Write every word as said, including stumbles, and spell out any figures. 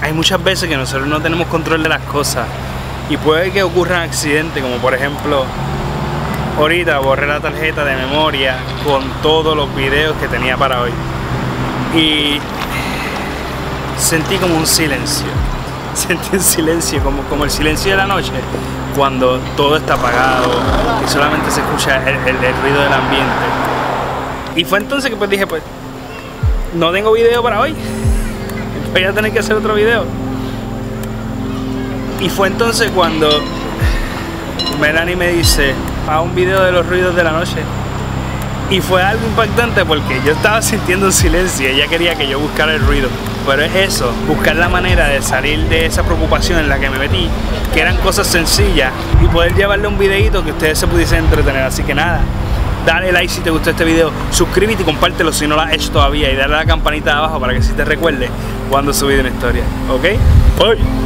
hay muchas veces que nosotros no tenemos control de las cosas y puede que ocurran accidentes, como por ejemplo ahorita borré la tarjeta de memoria con todos los videos que tenía para hoy y sentí como un silencio, sentí un silencio, como, como el silencio de la noche cuando todo está apagado y solamente se escucha el, el, el ruido del ambiente. Y fue entonces que pues dije, pues no tengo video para hoy, voy a tener que hacer otro video. Y fue entonces cuando Melanie me dice, haz un video de los ruidos de la noche. Y fue algo impactante porque yo estaba sintiendo un silencio y ella quería que yo buscara el ruido. Pero es eso, buscar la manera de salir de esa preocupación en la que me metí, que eran cosas sencillas, y poder llevarle un videito que ustedes se pudiesen entretener. Así que nada, dale like si te gustó este video, suscríbete y compártelo si no lo has hecho todavía, y dale a la campanita de abajo para que si te recuerde cuando subí una historia. ¿Ok? Bye.